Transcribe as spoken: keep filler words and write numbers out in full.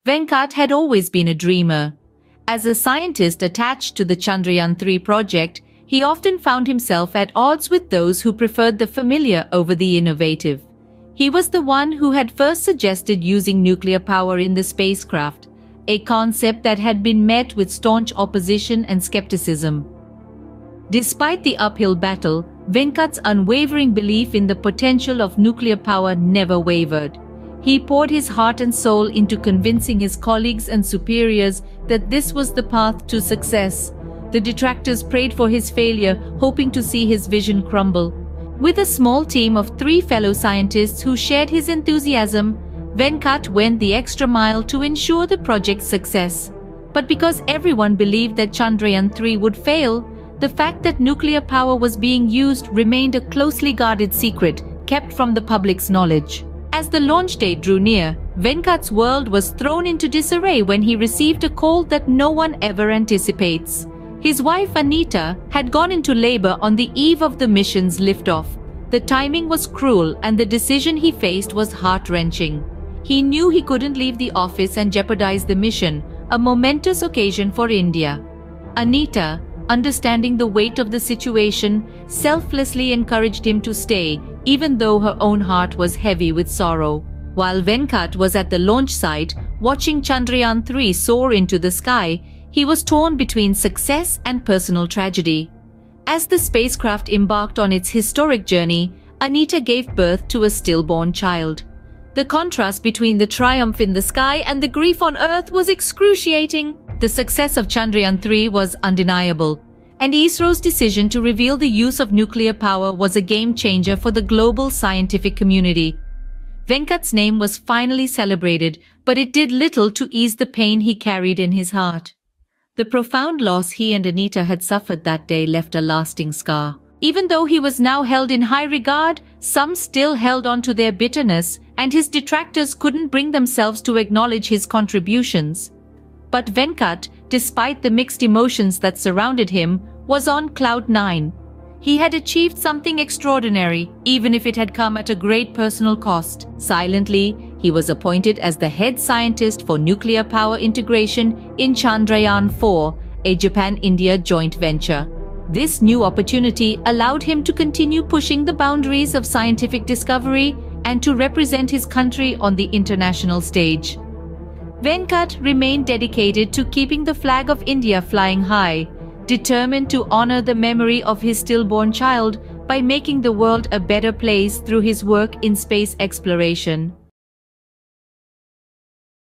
Venkat had always been a dreamer. As a scientist attached to the Chandrayaan three project, he often found himself at odds with those who preferred the familiar over the innovative. He was the one who had first suggested using nuclear power in the spacecraft, a concept that had been met with staunch opposition and skepticism. Despite the uphill battle, Venkat's unwavering belief in the potential of nuclear power never wavered. He poured his heart and soul into convincing his colleagues and superiors that this was the path to success. The detractors prayed for his failure, hoping to see his vision crumble. With a small team of three fellow scientists who shared his enthusiasm, Venkat went the extra mile to ensure the project's success. But because everyone believed that Chandrayaan three would fail, the fact that nuclear power was being used remained a closely guarded secret, kept from the public's knowledge. As the launch date drew near, Venkat's world was thrown into disarray when he received a call that no one ever anticipates. His wife Anita had gone into labor on the eve of the mission's liftoff. The timing was cruel and the decision he faced was heart-wrenching. He knew he couldn't leave the office and jeopardize the mission, a momentous occasion for India. Anita, understanding the weight of the situation, selflessly encouraged him to stay, even though her own heart was heavy with sorrow. While Venkat was at the launch site, watching Chandrayaan three soar into the sky, he was torn between success and personal tragedy. As the spacecraft embarked on its historic journey, Anita gave birth to a stillborn child. The contrast between the triumph in the sky and the grief on Earth was excruciating. The success of Chandrayaan three was undeniable, and ISRO's decision to reveal the use of nuclear power was a game-changer for the global scientific community. Venkat's name was finally celebrated, but it did little to ease the pain he carried in his heart. The profound loss he and Anita had suffered that day left a lasting scar. Even though he was now held in high regard, some still held on to their bitterness, and his detractors couldn't bring themselves to acknowledge his contributions. But Venkat, despite the mixed emotions that surrounded him, was on cloud nine. He had achieved something extraordinary, even if it had come at a great personal cost. Silently, he was appointed as the head scientist for nuclear power integration in Chandrayaan four, a Japan-India joint venture. This new opportunity allowed him to continue pushing the boundaries of scientific discovery and to represent his country on the international stage. Venkat remained dedicated to keeping the flag of India flying high, determined to honor the memory of his stillborn child by making the world a better place through his work in space exploration.